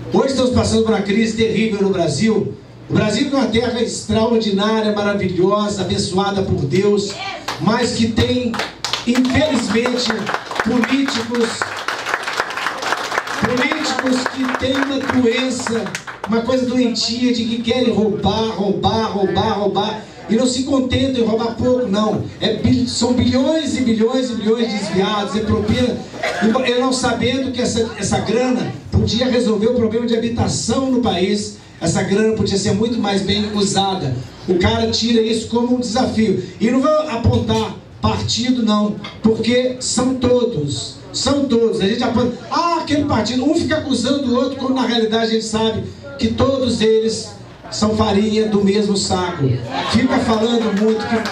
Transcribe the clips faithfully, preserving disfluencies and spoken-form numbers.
Hoje estamos passando por uma crise terrível no Brasil. O Brasil é uma terra extraordinária, maravilhosa, abençoada por Deus, mas que tem, infelizmente, políticos, políticos que têm uma doença, uma coisa doentia de que querem roubar, roubar, roubar, roubar, e não se contentam em roubar pouco, não. É, são bilhões e bilhões e bilhões desviados, é propina, e não sabendo que essa, essa grana podia resolver o problema de habitação no país. Essa grana podia ser muito mais bem usada. O cara tira isso como um desafio. E não vou apontar partido, não, porque são todos. São todos. A gente aponta, ah, aquele partido, um fica acusando o outro, quando na realidade a gente sabe que todos eles são farinha do mesmo saco. Fica falando muito que...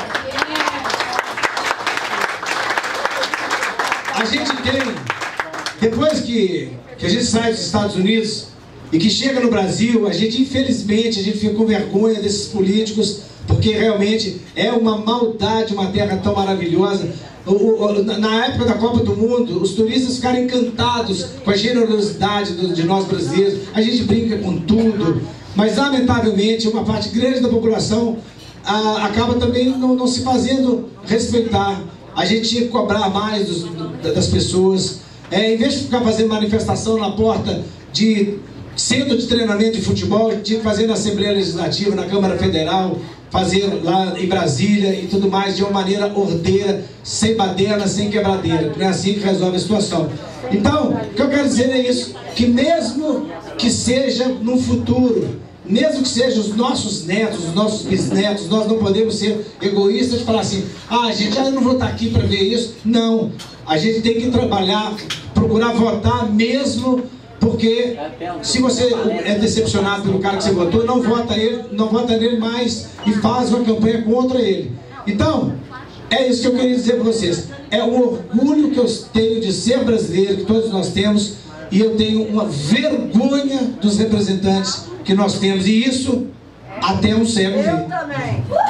A gente tem, depois que, que a gente sai dos Estados Unidos e que chega no Brasil, a gente, infelizmente, a gente fica com vergonha desses políticos, porque realmente é uma maldade uma terra tão maravilhosa. O, o, na época da Copa do Mundo, os turistas ficaram encantados com a generosidade do, de nós brasileiros. A gente brinca com tudo, mas lamentavelmente uma parte grande da população a, acaba também não, não se fazendo respeitar. A gente tinha que cobrar mais dos, das pessoas. É, em vez de ficar fazendo manifestação na porta de centro de treinamento de futebol, tinha que fazer na Assembleia Legislativa, na Câmara Federal, fazer lá em Brasília e tudo mais, de uma maneira ordeira, sem baderna, sem quebradeira. Não é assim que resolve a situação. Então, o que eu quero dizer é isso, que mesmo que seja no futuro, mesmo que sejam os nossos netos, os nossos bisnetos, nós não podemos ser egoístas de falar assim, ah, gente, eu não vou estar aqui para ver isso. Não, a gente tem que trabalhar, procurar votar mesmo. Porque se você é decepcionado pelo cara que você votou, não vota ele, não vota nele mais e faz uma campanha contra ele. Então, é isso que eu queria dizer para vocês. É o orgulho que eu tenho de ser brasileiro, que todos nós temos, e eu tenho uma vergonha dos representantes que nós temos, e isso até um cego vê.